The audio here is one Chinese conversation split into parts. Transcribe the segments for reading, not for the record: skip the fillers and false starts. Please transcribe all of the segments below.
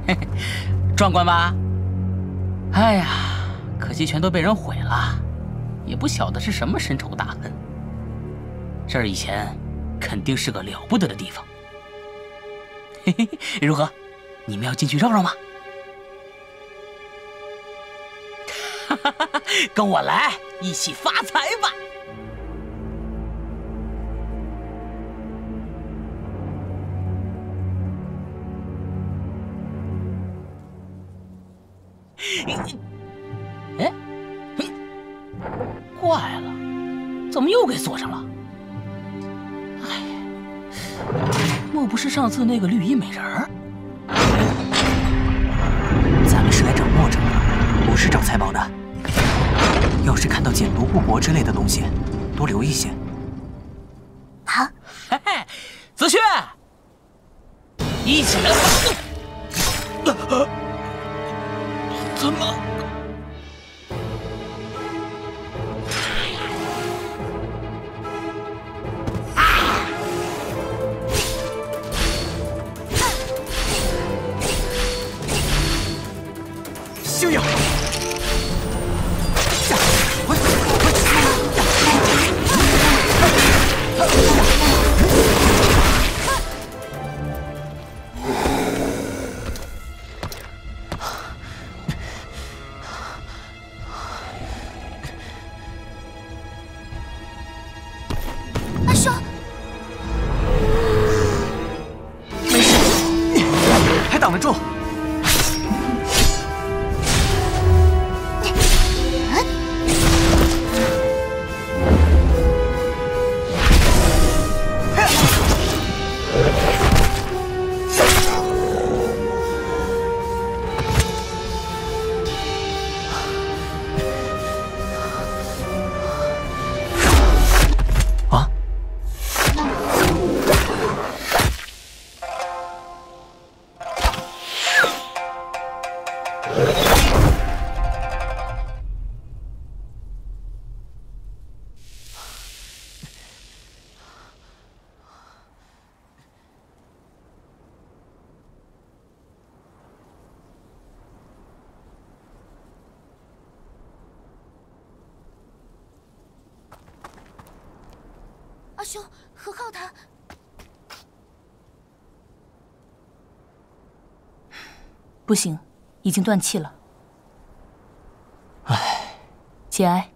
壮观吧？哎呀，可惜全都被人毁了，也不晓得是什么深仇大恨。这儿以前肯定是个了不得的地方。嘿嘿，如何？你们要进去绕绕吗？哈哈哈！跟我来，一起发财吧！哎，怪了，怎么又给锁上了？哎，莫不是上次那个绿衣美人儿？ 咱们是来找墨者的，不是找财宝的。要是看到简牍布帛之类的东西，多留一些。 好， 嘿嘿，子胥，一起来！怎么？ 修养！ 阿兄， 没事，还挡得住。 阿兄，何浩他不行，已经断气了。 唉， 节哀。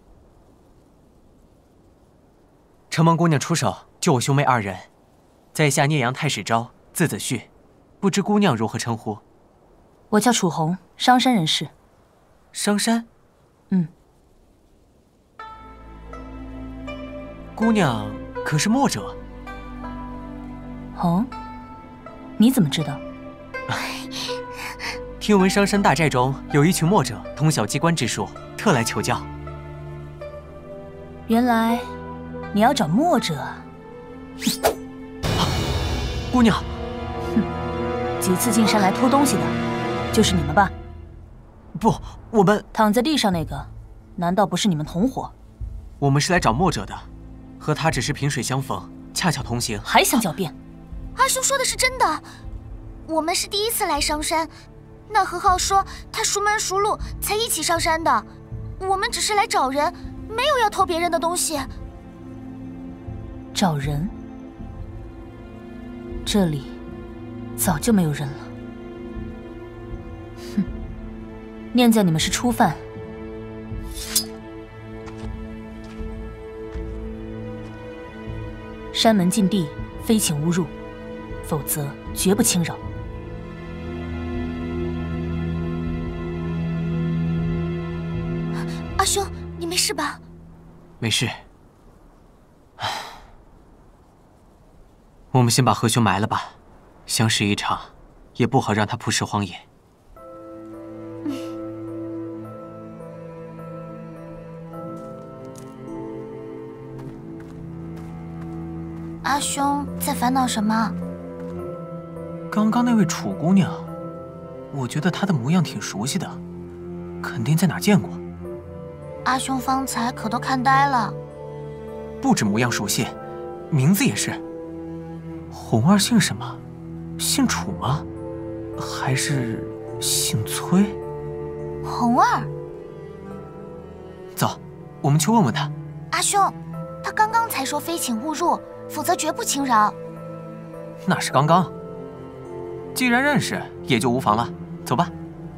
承蒙姑娘出手救我兄妹二人，在下聂阳太史昭，字子胥，不知姑娘如何称呼？ 我叫楚红，商山人士。 商山？ 嗯。 姑娘可是墨者？ 哦，你怎么知道？ 听闻商山大寨中有一群墨者通晓机关之术，特来求教。 原来你要找墨者啊！ 姑娘， 哼，几次进山来偷东西的，就是你们吧？ 不，我们躺在地上那个，难道不是你们同伙？ 我们是来找墨者的，和他只是萍水相逢，恰巧同行。 还想狡辩？ 阿兄说的是真的，我们是第一次来商山。那何浩说他熟门熟路，才一起上山的。我们只是来找人，没有要偷别人的东西。 找人？这里早就没有人了。哼，念在你们是初犯。山门禁地，非请勿入，否则绝不轻饶。 阿兄，你没事吧？ 没事。我们先把何兄埋了吧，相识一场，也不好让他曝尸荒野。 阿兄在烦恼什么？ 刚刚那位楚姑娘，我觉得她的模样挺熟悉的，肯定在哪见过。 阿兄方才可都看呆了。 不止模样熟悉，名字也是。红儿姓什么？姓楚吗？ 还是姓崔？ 红儿。 走，我们去问问他。 阿兄，他刚刚才说非请勿入，否则绝不轻饶。 那是刚刚。既然认识，也就无妨了。走吧。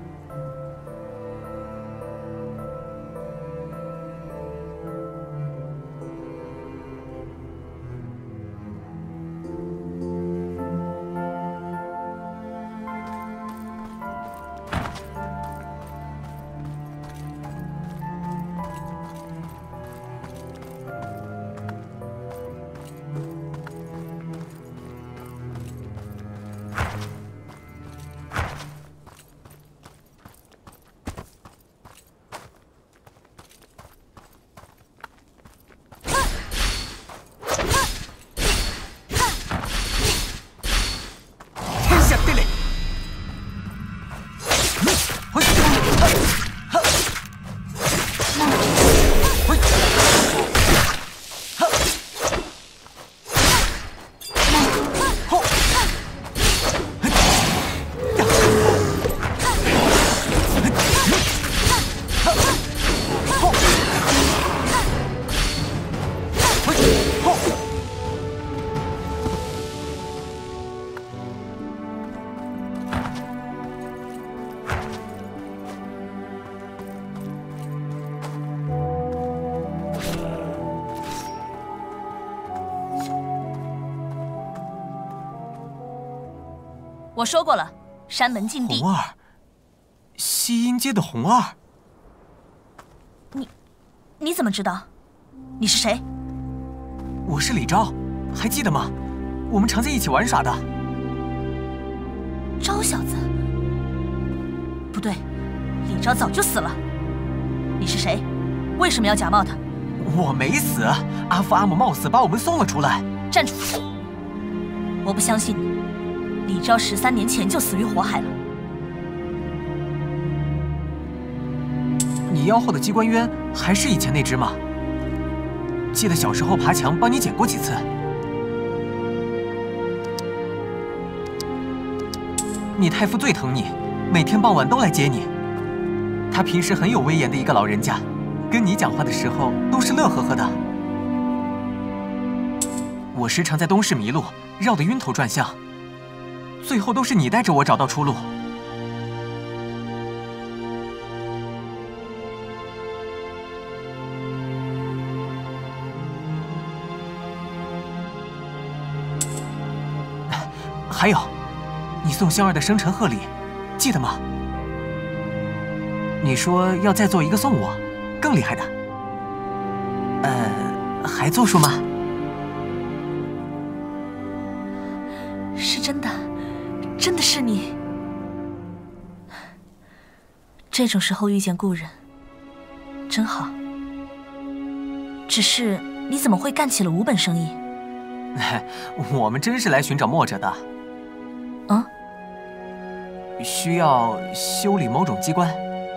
我说过了，山门禁地。 红儿，西阴街的红儿。 你怎么知道？你是谁？ 我是李昭，还记得吗？我们常在一起玩耍的。 昭小子？不对，李昭早就死了。你是谁？为什么要假冒他？ 我没死，阿父阿母冒死把我们送了出来。 站住！我不相信你。李昭13年前就死于火海了。 你腰后的机关鸢还是以前那只吗？记得小时候爬墙帮你捡过几次。你太傅最疼你，每天傍晚都来接你。他平时很有威严的一个老人家，跟你讲话的时候都是乐呵呵的。我时常在东市迷路，绕得晕头转向。最后都是你带着我找到出路。还有，你送香儿的生辰贺礼，记得吗？你说要再做一个送我，更厉害的。还作数吗？ 是真的。真的是你！这种时候遇见故人，真好。只是你怎么会干起了无本生意？ 我们真是来寻找墨者的。 啊？ 需要修理某种机关。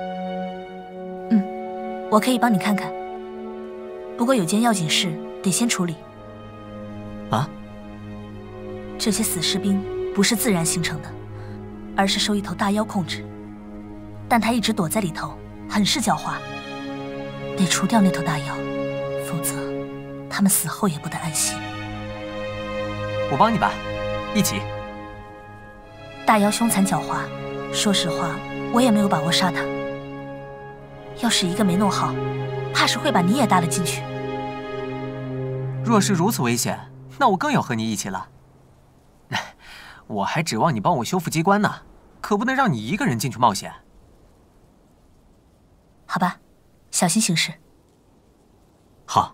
我可以帮你看看。不过有件要紧事得先处理。 啊？ 这些死士兵不是自然形成的，而是受一头大妖控制。但他一直躲在里头，很是狡猾。得除掉那头大妖，否则他们死后也不得安息。 我帮你吧，一起。 大妖凶残狡猾，说实话，我也没有把握杀他。要是一个没弄好，怕是会把你也搭了进去。 若是如此危险，那我更要和你一起了。我还指望你帮我修复机关呢，可不能让你一个人进去冒险。 好吧，小心行事。 好。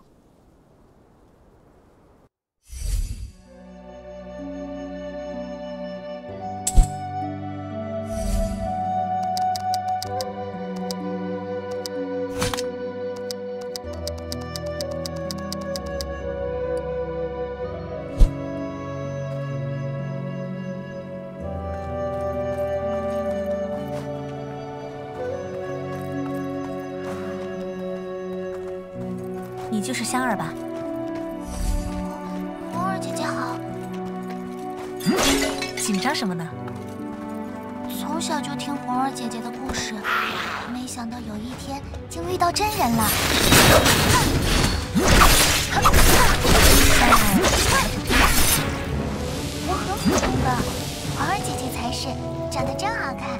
你就是香儿吧？ 红儿姐姐好。 紧张什么呢？ 小就听红儿姐姐的故事，没想到有一天竟遇到真人了。我很普通的，红儿姐姐才是，长得真好看。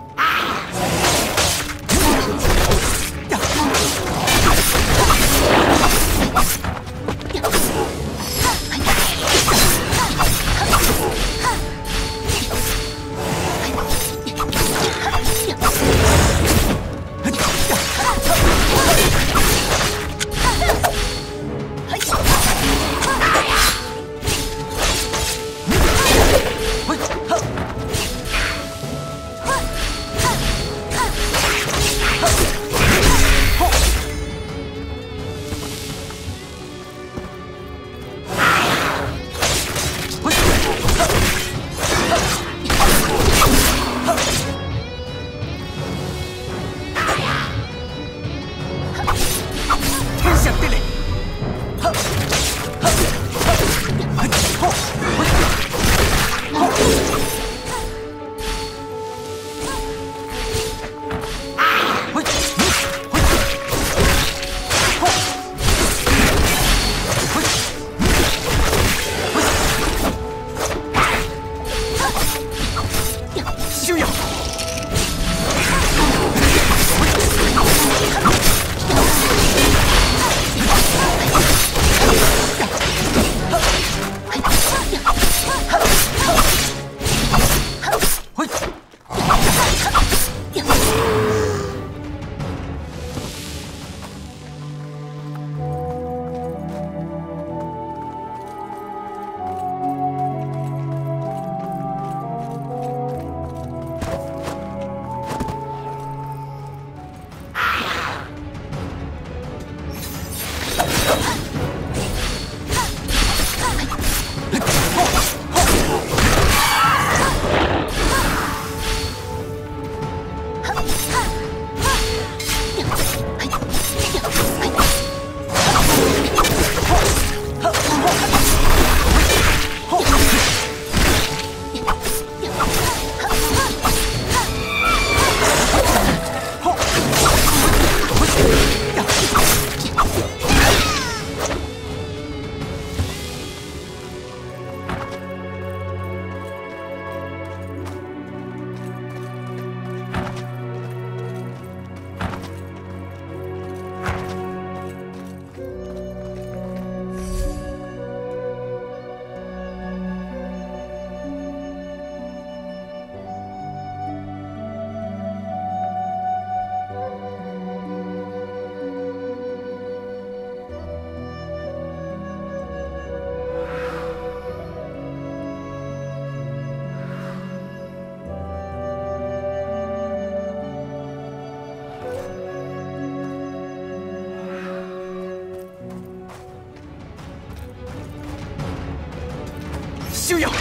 休养。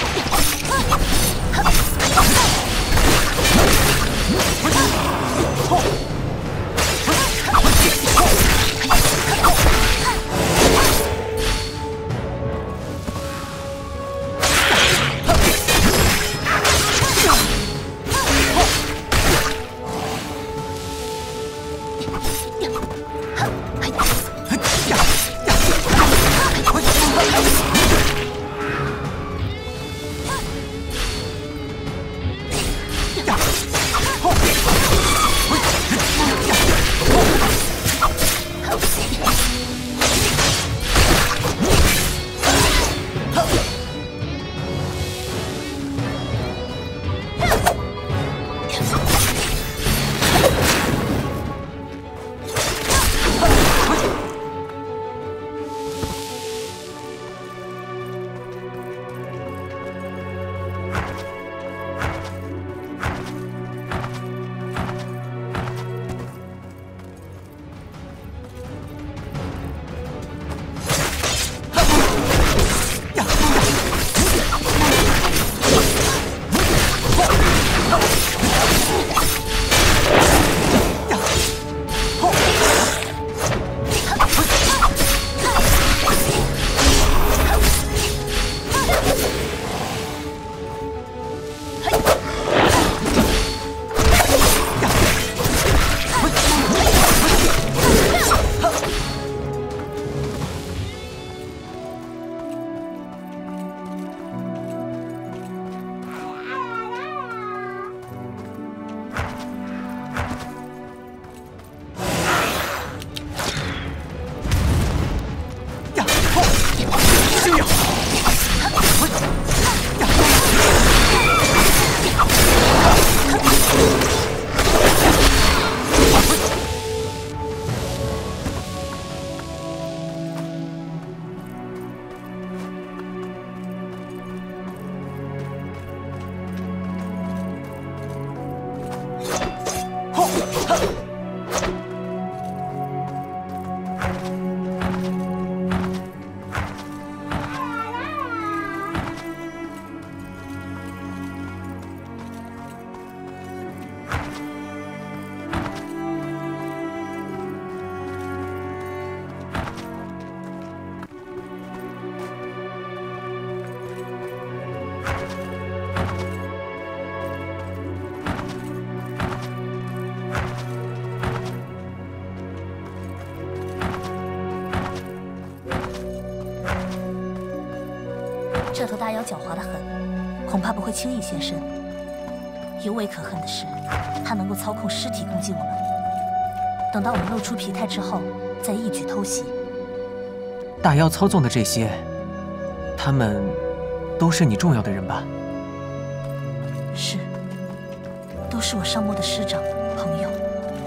这头大妖狡猾得很，恐怕不会轻易现身。尤为可恨的是，它能够操控尸体攻击我们。等到我们露出疲态之后，再一举偷袭。 大妖操纵的这些，他们都是你重要的人吧？ 是，都是我上墨的师长朋友，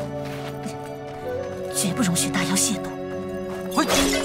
绝不容许大妖亵渎。 回。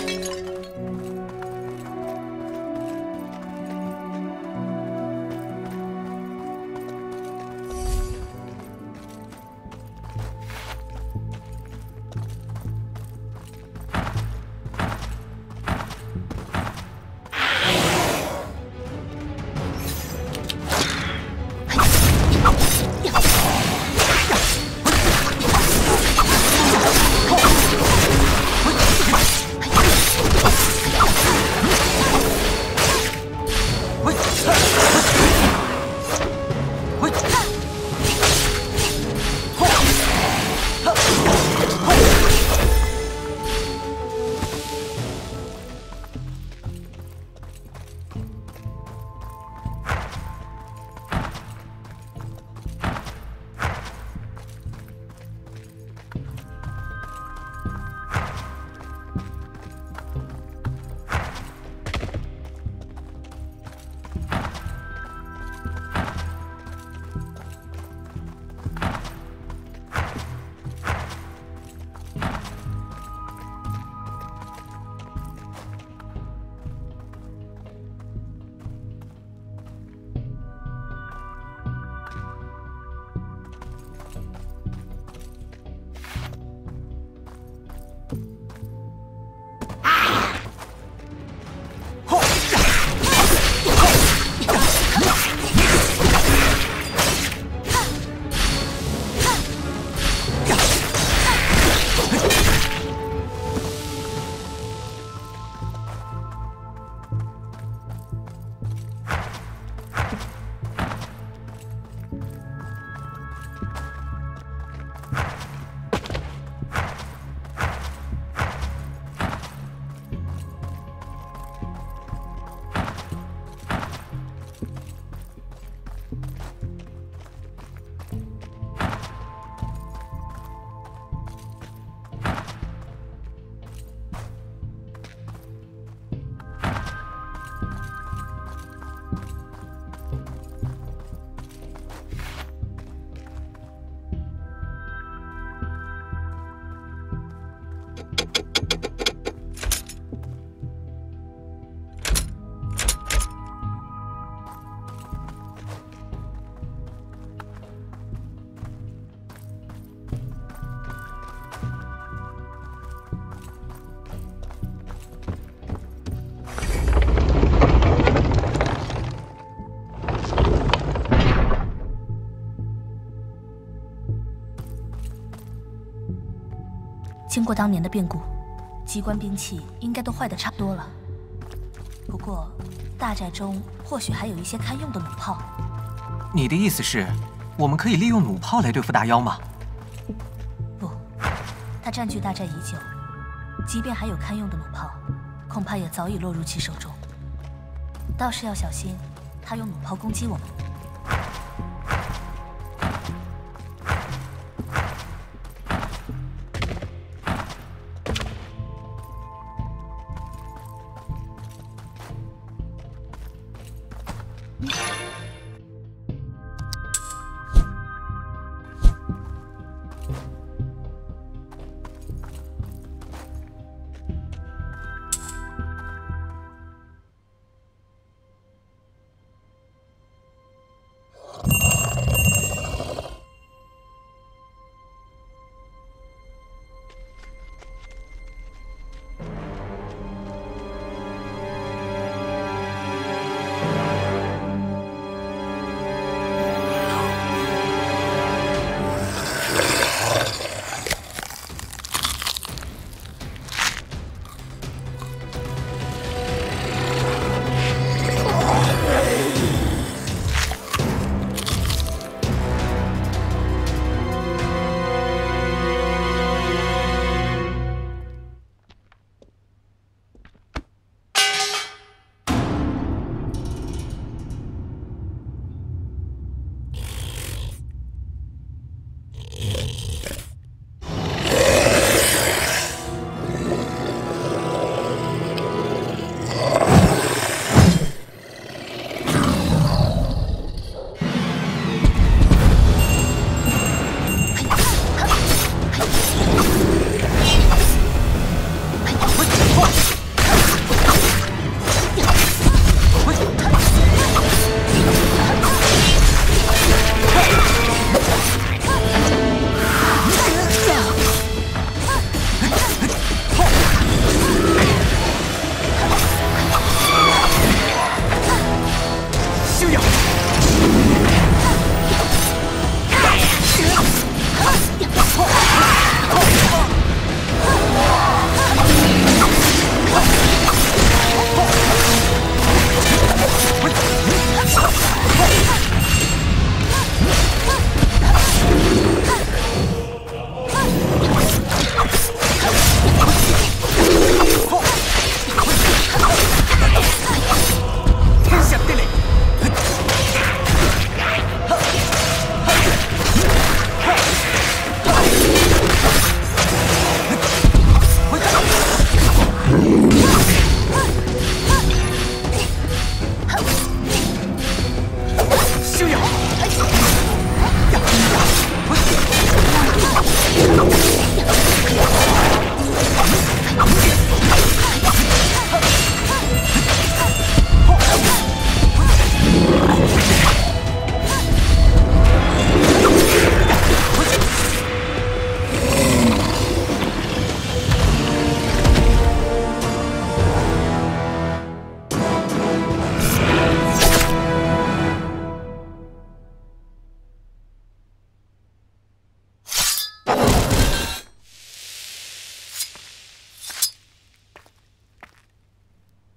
经过当年的变故，机关兵器应该都坏得差不多了。不过，大寨中或许还有一些堪用的弩炮。 你的意思是，我们可以利用弩炮来对付大妖吗？ 不，他占据大寨已久，即便还有堪用的弩炮，恐怕也早已落入其手中。倒是要小心，他用弩炮攻击我们。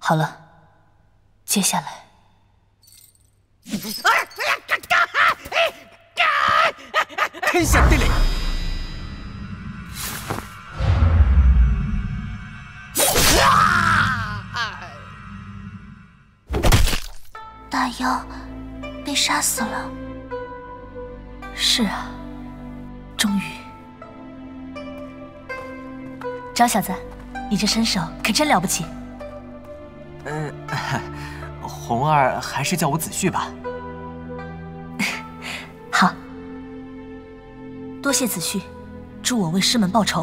好了，接下来。 天下地理。 大妖被杀死了。 是啊，终于。赵小子，你这身手可真了不起。 红儿还是叫我子旭吧。 好，多谢子旭，助我为师门报仇。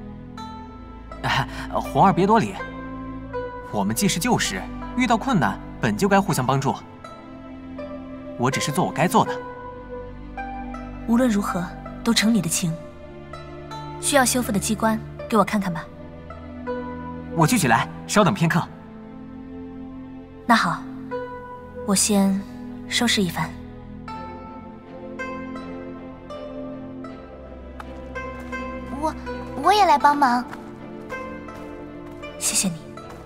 红儿别多礼，我们既是旧识，遇到困难本就该互相帮助。我只是做我该做的。 无论如何，都承你的情。需要修复的机关，给我看看吧。 我去取来，稍等片刻。 那好，我先收拾一番。 我也来帮忙。 谢谢你。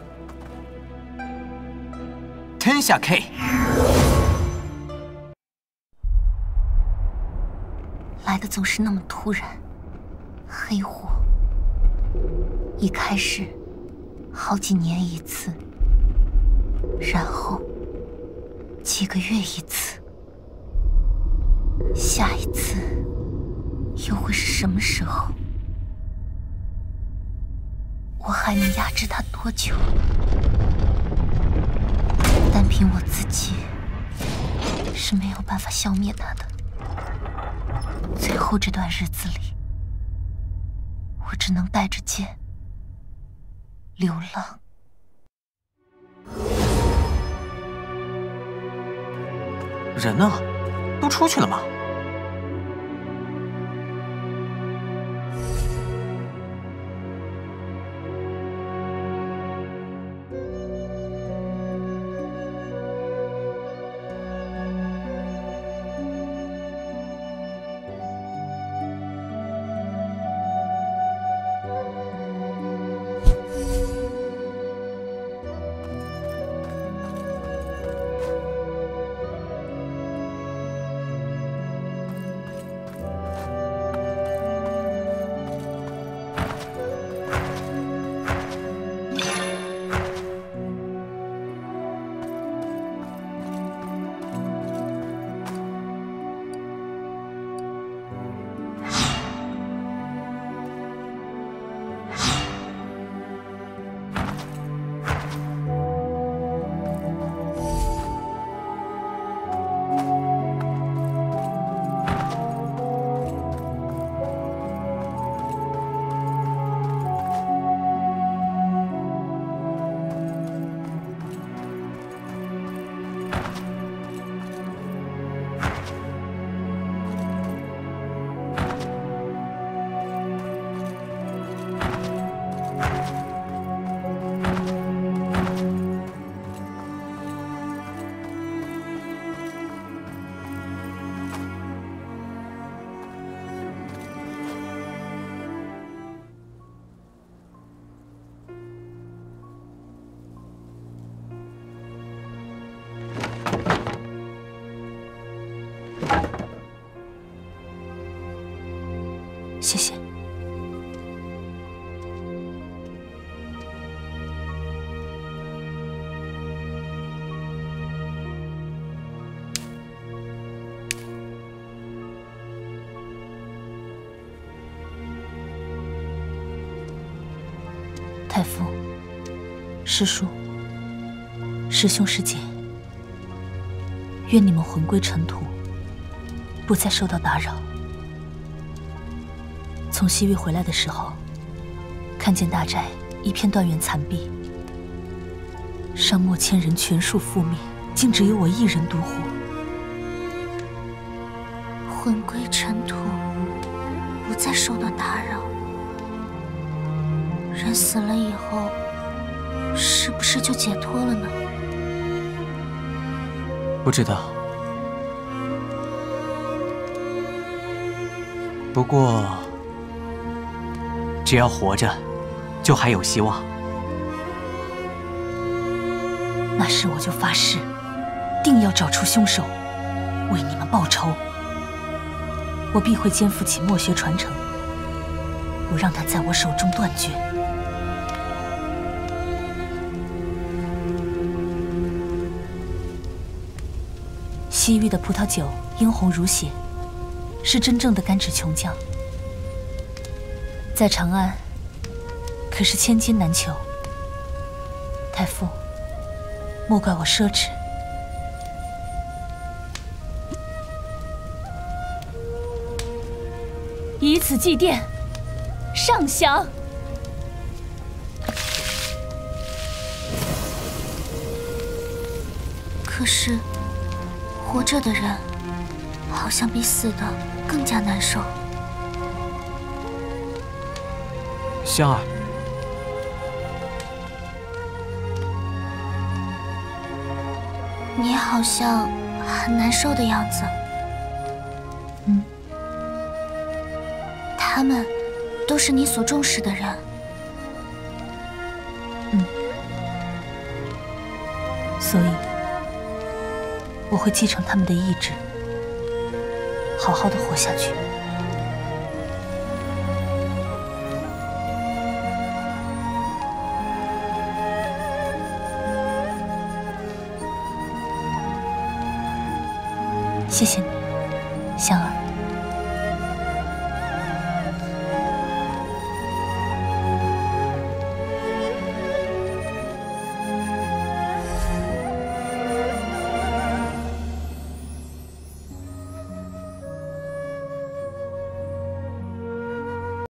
天下 K。 来的总是那么突然，黑火。一开始，好几年一次，然后几个月一次，下一次又会是什么时候？我还能压制他多久？单凭我自己是没有办法消灭他的。最后这段日子里，我只能带着剑流浪。 人呢？都出去了吗？ 谢谢。太傅、师叔、师兄师姐，愿你们魂归尘土，不再受到打扰。从西域回来的时候，看见大寨一片断垣残壁，上墨千人全数覆灭，竟只有我一人独活。 魂归尘土，不再受到打扰。人死了以后，是不是就解脱了呢？ 不知道。不过，只要活着，就还有希望。 那时我就发誓，定要找出凶手，为你们报仇。我必会肩负起墨学传承，不让它在我手中断绝。西域的葡萄酒殷红如血，是真正的甘脂琼浆，在长安可是千金难求。太傅，莫怪我奢侈。 以此祭奠，上香。 可是，活着的人好像比死的更加难受。 香儿， 你好像很难受的样子。他们都是你所重视的人。 所以我会继承他们的意志，好好的活下去。谢谢你，香儿。